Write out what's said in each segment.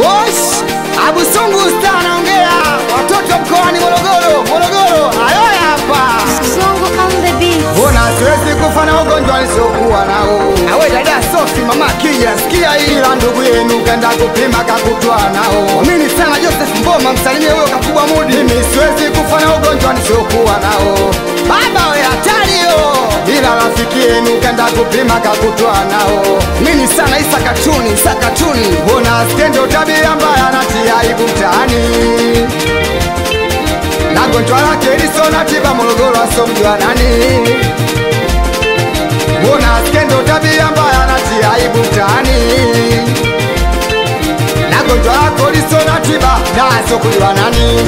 Wosh, Abu Sungu Star anaongea. Watoto mkoani Morogoro, ayo hapa. Sungu on the beat. Bona siwezi kufa na ugonjwa nisiokuwa nao. Awe dada Sofi, mama Kija, sikia hii. Ila ndugu yenu kaenda kupima kakutwa nao. Amini sana Joseph Mboma, msalimie huyo kakubwa Mudi. Mimi siwezi kufa na ugonjwa nisiokuwa nao. Baba we hatari yo. Ila rafiki yenu kaenda kupima kakutwa nao. Mimi sana Isa Katuni. Bona skendo tabia mbaya natia aibu mtaani. Na gonjwa lake lisona tiba Morogoro asomjua nani. Bona skendo tabia mbaya natia aibu mtaani. Na gonjwa lako lisona tiba na asokujua nani.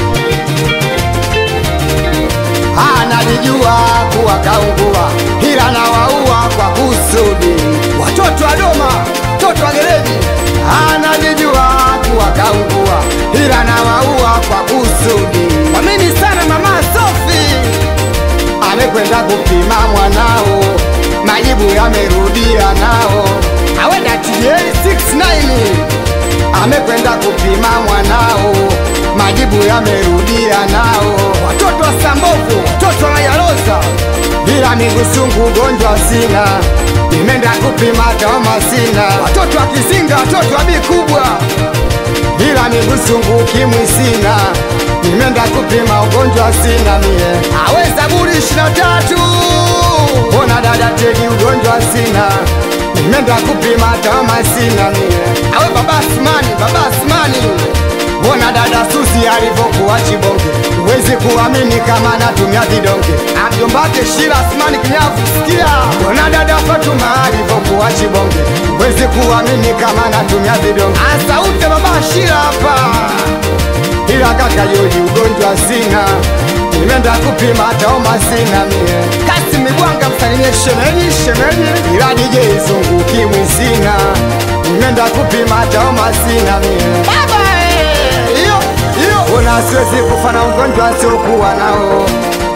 Anajijua kuwa kaungua, ila na waua kwa kusudi. Watoto wa Doma, watoto wa gereji. Anajijua kuwa kaungua, ila na waua kwa kusudi. Amini sana mama Sofi, amekwenda kupima mwanao, majibu yamerudia nao. Awenda TJ69, amekwenda kupima mwanao, majibu yamerudia nao. Watoto wa Sambovu, watoto wa Yaloza, bila migusungu ugonjwa sina, nimeenda kupima kama sina. Watoto wa Kizinga, watoto wa Bikubwa, bila migusungu ukimwi sina, nimeenda kupima ugonjwa sina mie. Awe Zaburi 23, bona dada Tegi ugonjwa sina, nimeenda kupima kama sina mie. Awe baba Asmani, bona dada Susi alivyokuwa chibonge, uwezi kuamini kama natumia vidonge. Amjombake Shira Asmani Kinyavu, sikia. Bona dada Fatuma alivyokuwa chibonge, uwezi kuamini kama natumia vidonge. Asauti baba Shira hapa, ila kaka Yoji ugonjwa sina, nimeenda kupima taoma sina mie. Kasi Migwanga msalimie shemeji, ila DJ Zungu ukimwi sina, nimeenda kupima taoma sina mie. Baba iyo bona siwezi kufa na ugonjwa siokuwa nao,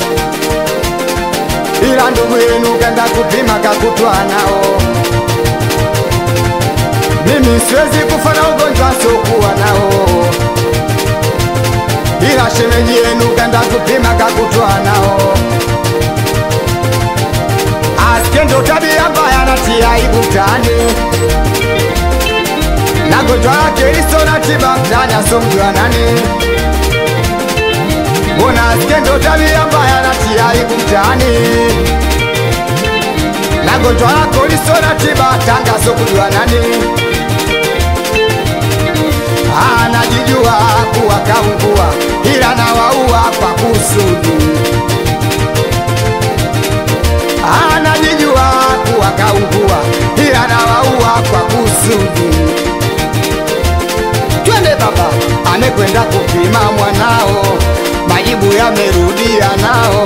ila ndugu yenu kaenda kupima kakutwa nao. Mimi siwezi kufa na ugonjwa siokuwa nao, ila shemeji yenu kaenda kupima kakutwa nao. Askendo tabia mbaya natia aibu mtaani, na gonjwa lake lisona tiba mtaani asomjua nani. Bona skendo tabia mbaya natia aibu mtaani, na gonjwa lako lisona tiba Tanga asokujua nani. Anajijua kuwa kaungua, ila na waua kwa kusudi. Anajijua kuwa kaungua, ila na waua kwa kusudi. Twende baba, amekwenda kupima mwanao, majibu yamerudia nao.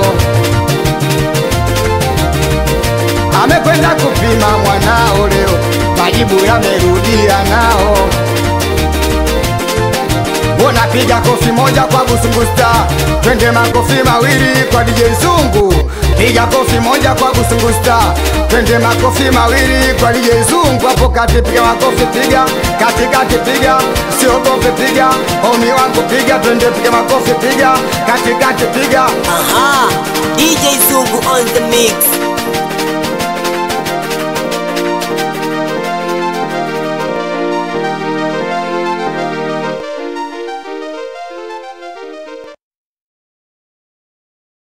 Amekwenda kupima mwanao leo, majibu yamerudia nao. Bona piga kofi moja kwa Busungu Star, twende makofi mawili kwa DJ Zungu. Piga kofi moja kwa Busungu Star, twende makofi mawili kwa DJ Zungu. Hapo kati piga makofi, piga katikati, piga usiogope, piga homi wangu, piga twende, piga makofi, piga katikati, piga. Aha, DJ Zungu on the mix.